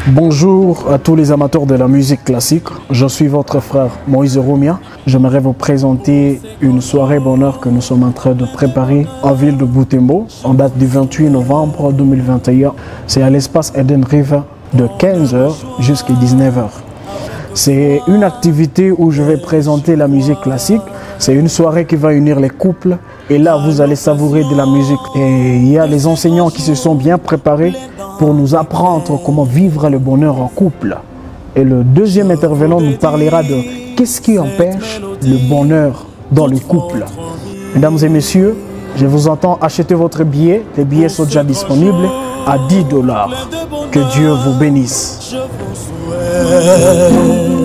Bonjour à tous les amateurs de la musique classique, je suis votre frère Moïse Romia. J'aimerais vous présenter une soirée bonheur que nous sommes en train de préparer en ville de Butembo, en date du 28 novembre 2021. C'est à l'espace Eden River de 15h jusqu'à 19h. C'est une activité où je vais présenter la musique classique. C'est une soirée qui va unir les couples et là vous allez savourer de la musique. Et il y a les enseignants qui se sont bien préparés pour nous apprendre comment vivre le bonheur en couple. Et le deuxième intervenant nous parlera de qu'est-ce qui empêche le bonheur dans le couple. Mesdames et messieurs, je vous entends acheter votre billet. Les billets sont déjà disponibles à $10. Que Dieu vous bénisse.